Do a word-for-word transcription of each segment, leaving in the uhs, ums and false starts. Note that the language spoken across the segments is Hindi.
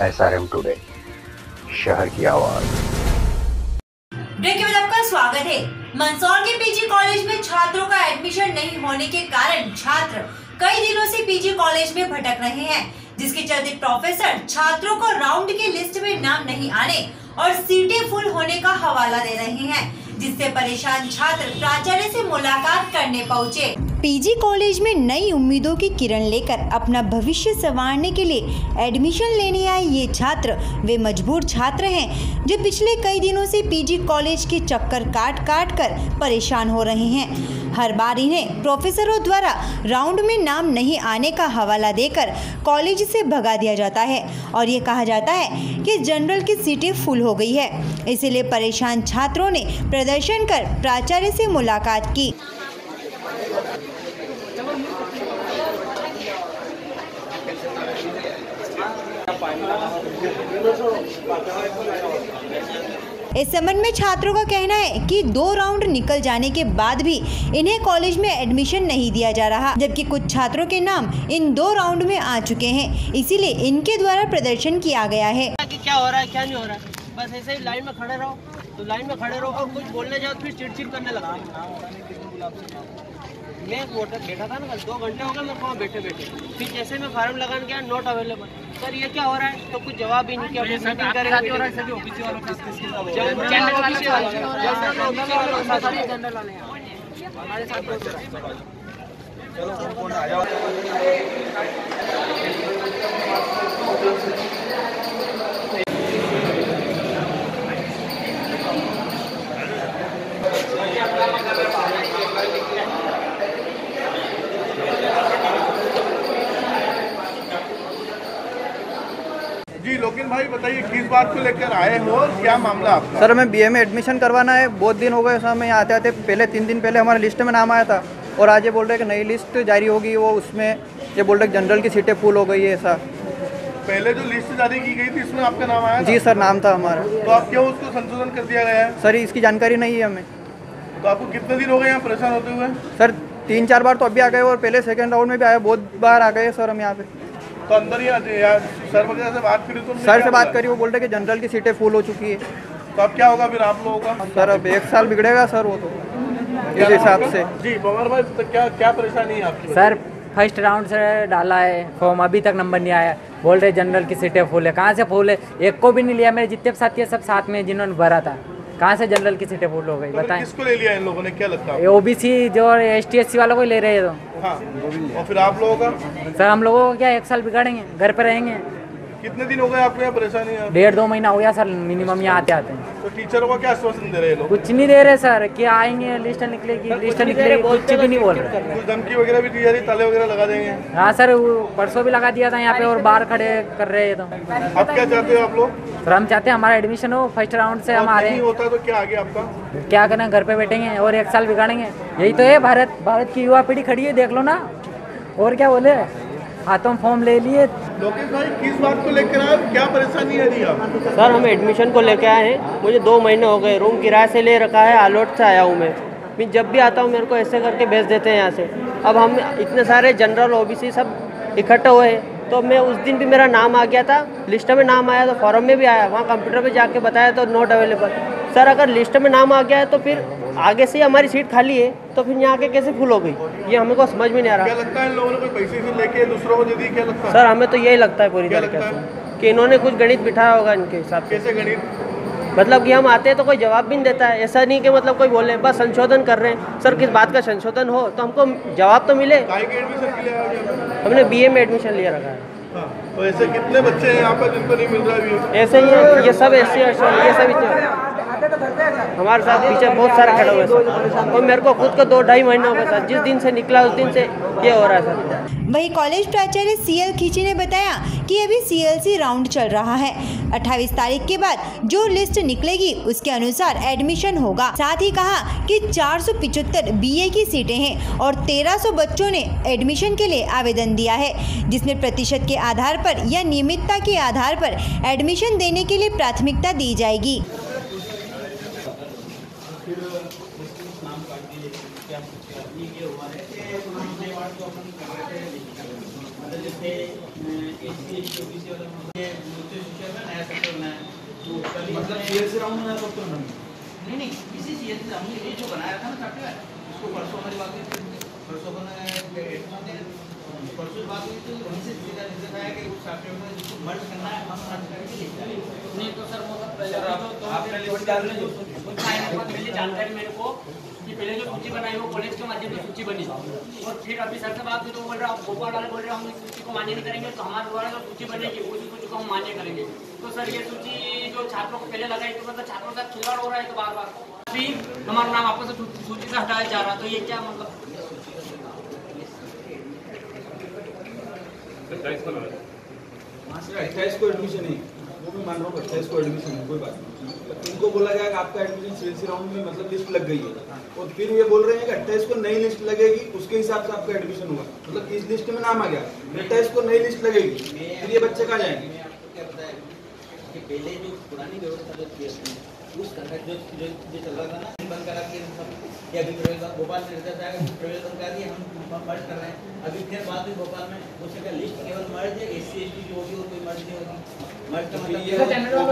एस आर एम टुडे, शहर की आवाज। ब्रेक के बाद आपका स्वागत है। मंदसौर के पीजी कॉलेज में छात्रों का एडमिशन नहीं होने के कारण छात्र कई दिनों से पीजी कॉलेज में भटक रहे हैं, जिसके चलते प्रोफेसर छात्रों को राउंड की लिस्ट में नाम नहीं आने और सीटें फुल होने का हवाला दे रहे हैं, जिससे परेशान छात्र प्राचार्य से मुलाकात करने पहुंचे। पीजी कॉलेज में नई उम्मीदों की किरण लेकर अपना भविष्य संवारने के लिए एडमिशन लेने आए ये छात्र वे मजबूर छात्र हैं जो पिछले कई दिनों से पीजी कॉलेज के चक्कर काट काट कर परेशान हो रहे हैं। हर बार इन्हें प्रोफेसरों द्वारा राउंड में नाम नहीं आने का हवाला देकर कॉलेज से भगा दिया जाता है और ये कहा जाता है कि जनरल की सीटें फुल हो गई है। इसीलिए परेशान छात्रों ने प्रदर्शन कर प्राचार्य से मुलाकात की। इस संबंध में छात्रों का कहना है कि दो राउंड निकल जाने के बाद भी इन्हें कॉलेज में एडमिशन नहीं दिया जा रहा, जबकि कुछ छात्रों के नाम इन दो राउंड में आ चुके हैं। इसीलिए इनके द्वारा प्रदर्शन किया गया है कि क्या हो रहा है क्या नहीं हो रहा है, बस ऐसे ही लाइन में खड़े रहो तो लाइन में खड़े रहो और कुछ बोलने जाओ फिर चिड़चिड़ करने लगा। मैं वोटर बैठा था ना कल, दो घंटे हो गए मेरे को वहाँ बैठे बैठे, फिर जैसे मैं फार्म लगाने गया नॉट अवेलेबल। सर ये क्या हो रहा है, तो कुछ जवाब ही नहीं किया। मीटिंग करेगा हमारे साथ जी लोकेन भाई बताइए किस बात को लेकर आए हो और क्या मामला आपका? सर हमें बीए में एडमिशन करवाना है। बहुत दिन हो गए सर, हमें आते आते पहले तीन दिन पहले हमारे लिस्ट में नाम आया था और आज ये बोल रहे हैं कि नई लिस्ट जारी होगी, वो उसमें ये बोल रहे हैं जनरल की सीटें फुल हो गई है। ऐसा पहले जो लिस्ट जारी की गई थी इसमें आपका नाम आया? जी सर, नाम था हमारा। तो आप क्यों उसको संशोधन कर दिया गया है? सर इसकी जानकारी नहीं है हमें। तो आपको कितने दिन हो गए यहाँ परेशान होते हुए? सर तीन चार बार तो अभी आ गए और पहले सेकेंड राउंड में भी आए, बहुत बार आ गए सर हम यहाँ पे। तो अंदर ही सर वगैरह से बात करी? तो सर से बात करी, वो बोल रहे कि जनरल की सीटें फुल हो चुकी है। तो अब क्या होगा फिर आप लोगों का? सर अब एक साल बिगड़ेगा सर वो तो इस हिसाब से। जी बमर भाई तो क्या क्या परेशानी है आपकी? सर फर्स्ट राउंड से डाला है फॉर्म, अभी तक नंबर नहीं आया। बोल रहे जनरल की सीटें फुल है। कहाँ से फुल है? एक को भी नहीं लिया। मेरे जितने साथी है सब साथ में जिन्होंने भरा था, कहाँ से जनरल की सीटें फुल हो गई? तो बताएं किसको ले लिया इन लोगों ने, क्या लगता है? ओबीसी जो एस टी एस सी वालों को ले रहे हैं। तो हाँ, और फिर आप लोगों का? सर हम लोगों को क्या एक साल बिगाड़ेंगे, घर पे रहेंगे। कितने दिन हो गए आपको यहाँ परेशानी है? डेढ़ दो महीना हो गया सर मिनिमम यहाँ आते आते हैं। तो टीचरों को क्या आश्वासन दे रहे हैं लोग? कुछ नहीं दे रहे सर कि आएंगे लिस्ट निकलेगी लिस्ट निकलेगी, कुछ भी नहीं बोल रहे। कुछ धमकी वगैरह भी दी जा रही, ताले वगैरह लगा देंगे? हाँ सर परसों भी लगा दिया था यहाँ पे और बाहर खड़े कर रहे हैं। तो अब क्या चाहते हो आप लोग? सर हम चाहते हैं हमारा एडमिशन हो, फर्स्ट राउंड से हम आ रहे हैं। होता तो क्या आगे आपका? क्या करना, घर पे बैठेंगे और एक साल बिगाड़ेंगे। यही तो है भारत भारत की युवा पीढ़ी खड़ी है, देख लो ना। और क्या बोले, हाथों फॉर्म ले लिए। लोकेश भाई किस बात को लेकर आए, क्या परेशानी है जी आप? सर हम एडमिशन को लेके आए हैं। मुझे दो महीने हो गए, रूम किराए से ले रखा है, आलोट से आया हूँ मैं। मैं जब भी आता हूँ मेरे को ऐसे करके भेज देते हैं यहाँ से। अब हम इतने सारे जनरल ओबीसी सब इकट्ठे हुए हैं, तो मैं उस दिन भी मेरा नाम आ गया था, लिस्ट में नाम आया तो फॉर्म में भी आया, वहाँ कंप्यूटर पे जाके बताया तो नॉट अवेलेबल। सर अगर लिस्ट में नाम आ गया है तो फिर आगे से हमारी सीट खाली है, तो फिर यहाँ आके कैसे फुल हो गई, ये हमें को समझ में नहीं आ रहा। क्या लगता है इन लोगों ने कोई पैसे से लेके दूसरों को दे दी, क्या लगता है? सर हमें तो यही लगता है पूरी तरीके से कि इन्होंने कुछ गणित बिठाया होगा इनके हिसाब से। कैसे गणित? मतलब कि हम आते हैं तो कोई जवाब भी नहीं देता है। ऐसा नहीं कि मतलब कोई बोले बस संशोधन कर रहे हैं। सर किस बात का संशोधन हो तो हमको जवाब तो मिले। एडमिशन के लिए हमने बीए में एडमिशन लिया रखा है। हाँ, तो ऐसे कितने बच्चे हैं यहाँ पर जिनको नहीं मिल रहा है? ऐसे ही है, ये सब ऐसे ये सब इतने हमारे साथ पीछे बहुत सारे खड़े हुए सर, और मेरे को खुद को दो ढाई महीने हो गए सर, जिस दिन से निकला उस दिन से ये हो रहा है सर। वही कॉलेज प्राचार्य सीएल खींची ने बताया कि अभी सीएलसी राउंड चल रहा है। अट्ठाईस तारीख के बाद जो लिस्ट निकलेगी उसके अनुसार एडमिशन होगा। साथ ही कहा कि चार सौ पिचहत्तर बीए की सीटें हैं और तेरह सौ बच्चों ने एडमिशन के लिए आवेदन दिया है, जिसमें प्रतिशत के आधार पर या नियमितता के आधार पर एडमिशन देने के लिए प्राथमिकता दी जाएगी। ये हुआ है कि मतलब सीएलसी राउंड में नया सॉफ्टवेयर बना नहीं नहीं इसी सीएलसी राउंड में ये जो बनाया था ना सॉफ्टवेयर उसको परसों हमारी बात हुई परसों को परसों बात हुई तो वहीं से सीधा रिजल्ट आया कि उस सॉफ्टवेयर में जिसको मर्ज करना है हम मर्ज करके लिख देंगे नहीं तो सर वो पहले आपने लिस्ट डाल दी पहले जानकारी मेरे को कि पहले जो सूची बनाई वो कॉलेज के माध्यम से सूची बनी और फिर अभी सर से बात हुई तो बोल रहे हैं भोपाल वाले बोल रहे हैं हम इस सूची को मान्य नहीं करेंगे तो हमारे द्वारा जो सूची बनेगी उसी सूची को हम मान्य करेंगे। तो सर ये सूची जो छात्रों को पहले लगाई तो मतलब छात्रों का खिलवाड़ हो रहा है तो बार बार अभी हमारा नाम आपस से सूची से हटाया जा रहा है तो ये क्या मतलब अट्ठाईस को एडमिशन है वो मैं मान रहा हूँ अट्ठाईस को एडमिशन है कोई बात नहीं। इनको बोला गया कि आपका एडमिशन सीएलसी राउंड में मतलब लिस्ट लग गई है और फिर ये बोल रहे हैं कि अट्ठाईस को नई लिस्ट लगेगी उसके हिसाब से आपका एडमिशन होगा मतलब इस लिस्ट में नाम आ गया अट्ठाईस को नई लिस्ट लगेगी फिर ये बच्चे कहाँ जाएंगे। कि पहले जो पुरानी व्यवस्था जो थी उस तरह जो जो जो चल रहा था ना बंद करा के सब ये अभी प्रवेश भोपाल में रिजल्ट आएगा प्रवेश बंद करा दिए हम मर्ज कर रहे हैं अभी फिर बात हुई भोपाल में उससे क्या लिस्ट केवल मर्ज है एस सी एस टी की होगी और कोई मर्ज नहीं होगी मर्ज का मतलब ये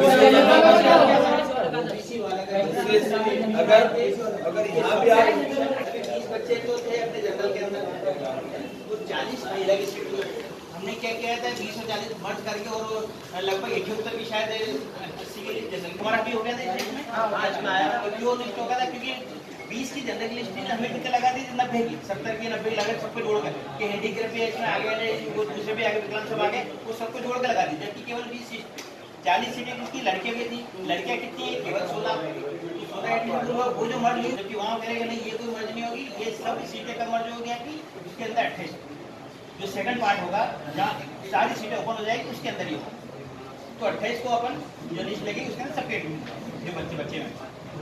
ओबीसी वाला का अगर अगर यहाँ भी आप बीस बच्चे तो थे अपने जनरल के अंदर वो चालीस महिला की सीट हमने क्या किया था बीस और चालीस मर्ज करके और लगभग इकहत्तर की शायद हमारा भी हो गया था इसमें आज में आया क्यों लिस्ट हो गया था क्योंकि बीस की जनरल लिस्ट ने हमें कितने लगा दी नब्बे की सत्तर की नब्बे लगा सबको जोड़ कर कि हैंडीक्राफ्ट भी इसमें आगे वो दूसरे भी आगे विकलांग सब आगे वो सबको जोड़ कर लगा दी जबकि केवल बीस सीट चालीस सीटें किसकी लड़कियां भी थी लड़कियां कितनी है केवल सोलह वो जो मर्ज हुई जबकि वहाँ करेगा नहीं ये कोई मर्ज नहीं होगी ये सब सीटें का मर्ज हो गया कि उसके अंदर अट्ठाईस जो सेकंड पार्ट होगा जहाँ सारी सीटें ओपन हो जाएगी उसके अंदर ही होगा तो अट्ठाईस को अपन जो लिस्ट लगेगी उसके अंदर सेपरेट जो बच्चे बच्चे में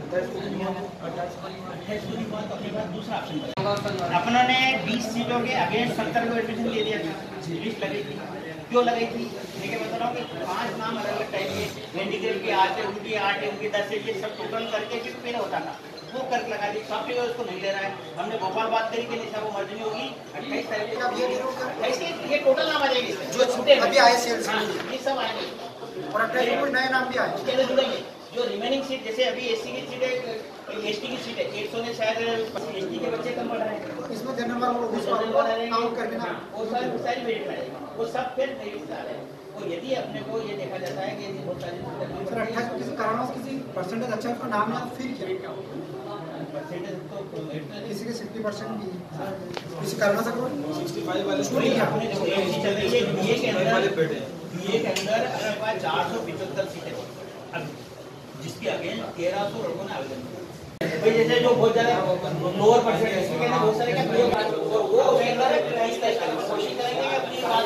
दूसरा ऑप्शन अपनों ने बीस सीटों के अगेंस्ट सत्तर को एडमिशन दे दिया था लिस्ट लगी थी क्यों लगाई थी लेकिन बता रहा हूँ कि पांच नाम अलग अलग टाइप के मेडिकल के आठ है उनकी आठ है उनकी दस है ये सब टोटल करके फिर पहले होता था वो करके लगा दी सॉफ्टवेयर उसको नहीं ले रहा है हमने भोपाल बात करी कि नहीं सब वो मर्ज नहीं होगी अट्ठाईस तारीख को अट्ठाईस के ये टोटल नाम आ जाएगी जो छूटे अभी आए ये सब आएंगे और अट्ठाईस को नए नाम भी आए उसके अंदर जुड़ेंगे जो रिमेनिंग सीट जैसे अभी एससी की सीट है एसटी की सीट है एक सौ ने शायद एसटी के बच्चे कम बढ़ रहे हैं इसमें जनरल वालों को काउंट करके ना वो सारी सारी मेरिट में आएगी वो सब फिर मेरिट से आ रहे हैं और यदि अपने को ये देखा जाता है कि यदि बहुत सारी सर अट्ठाईस किसी कारणवश किसी परसेंटेज अच्छा उसका नाम है फिर क्या परसेंटेज तो किसी के सिक्सटी परसेंट भी किसी कारण से सिक्सटी फाइव वाले बीए के अंदर बीए के अंदर अपने पास चार सौ पिछहत्तर सीटें जिसके अगेंस्ट तेरह सौ लोगों ने आवेदन किया भाई जैसे जो बहुत ज्यादा लोअर परसेंट है इसके कहना बहुत सारे क्या वो वो कोशिश करेंगे अपनी बात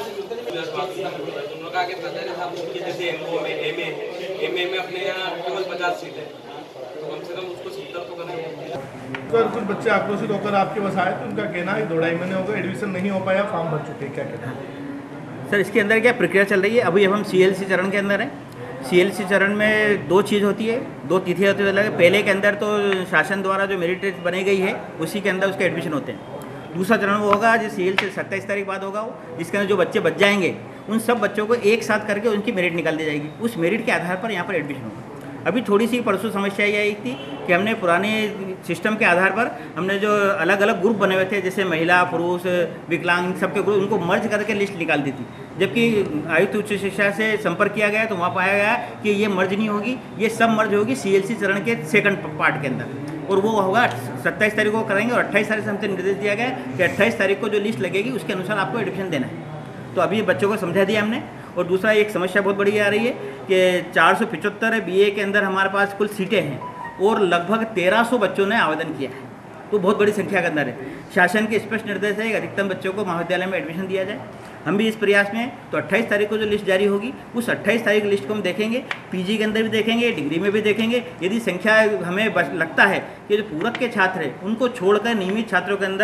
कहा कि पता है हम जैसे एमओ में एमए एमए में अपने यहाँ केवल पचास सीट है तो कम से कम उसको सत्तर तो करना है। सर कुछ बच्चे आक्रोशित होकर आपके पास आए तो उनका कहना है दो ढाई महीने हो गए एडमिशन नहीं हो पाया फॉर्म भर चुके क्या कहना है सर इसके अंदर क्या प्रक्रिया चल रही है अभी हम सीएलसी चरण के अंदर है सीएलसी चरण में दो चीज़ होती है दो तिथि होती है पहले के अंदर तो शासन द्वारा जो मेरिट लिस्ट बनाई गई है उसी के अंदर उसके एडमिशन होते हैं दूसरा चरण वो होगा जो सीएलसी सत्ताईस तारीख बाद होगा वो जिसके अंदर जो बच्चे बच जाएंगे उन सब बच्चों को एक साथ करके उनकी मेरिट निकाल दी जाएगी उस मेरिट के आधार पर यहाँ पर एडमिशन होगा। अभी थोड़ी सी परसों समस्या ये आई थी कि हमने पुराने सिस्टम के आधार पर हमने जो अलग अलग ग्रुप बने हुए थे जैसे महिला पुरुष विकलांग सबके ग्रुप उनको मर्ज करके लिस्ट निकाल दी थी जबकि आयुक्त उच्च शिक्षा से संपर्क किया गया तो वहाँ पाया गया कि ये मर्ज नहीं होगी ये सब मर्ज होगी सीएलसी चरण के सेकंड पार्ट के अंदर और वो होगा सत्ताईस तारीख को करेंगे और अट्ठाईस तारीख से हमसे निर्देश दिया गया कि अट्ठाईस तारीख को जो लिस्ट लगेगी उसके अनुसार आपको एडमिशन देना है। तो अभी बच्चों को समझा दिया हमने। और दूसरा एक समस्या बहुत बड़ी आ रही है कि चार सौ पचहत्तर बीए के अंदर हमारे पास कुल सीटें हैं और लगभग तेरह सौ बच्चों ने आवेदन किया है, तो बहुत बड़ी संख्या के अंदर है। शासन के स्पष्ट निर्देश है कि अधिकतम बच्चों को महाविद्यालय में एडमिशन दिया जाए। हम भी इस प्रयास में हैं। तो अट्ठाईस तारीख को जो लिस्ट जारी होगी उस अट्ठाईस तारीख लिस्ट को हम देखेंगे, पीजी के अंदर भी देखेंगे, डिग्री में भी देखेंगे। यदि संख्या हमें लगता है कि जो पूरक के छात्र हैं उनको छोड़कर नियमित छात्रों के अंदर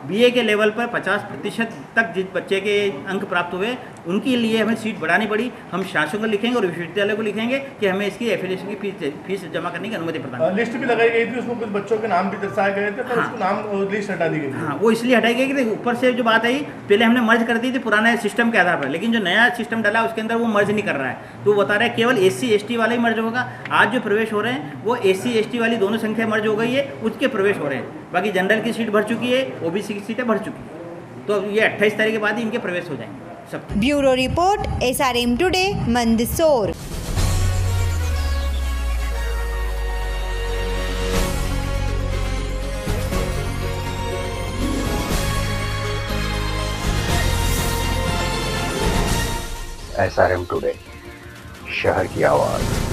बीए के लेवल पर पचास प्रतिशत तक जिस बच्चे के अंक प्राप्त हुए उनके लिए हमें सीट बढ़ानी पड़ी। हम शासन को लिखेंगे और विश्वविद्यालय को लिखेंगे कि हमें इसकी एफिलिएशन की फीस फीस जमा करने की अनुमति प्रदान करें। लिस्ट भी लगाई गई थी, उसमें कुछ बच्चों के नाम भी दर्शाए गए थे, पर हाँ। उसको नाम लिस्ट हटा दी गई। हाँ, वो इसलिए हटाई गई कि ऊपर से जो बात आई, पहले हमने मर्ज कर दी थी पुराने सिस्टम के आधार पर, लेकिन जो नया सिस्टम डाला उसके अंदर वो मर्ज नहीं कर रहा है। तो वो बता रहे हैं केवल एस सी एस टी वाला ही मर्ज होगा। आज जो प्रवेश हो रहे हैं वो एस सी एस टी वाली दोनों संख्या मर्ज हो गई है, उसके प्रवेश हो रहे हैं। बाकी जनरल की सीट भर चुकी है, ओबीसी की सीटें भर चुकी है। तो ये अट्ठाईस तारीख के बाद ही इनके प्रवेश हो जाएंगे सब। Bureau report, S R M today, Mandsaur. S R M today, शहर की आवाज़।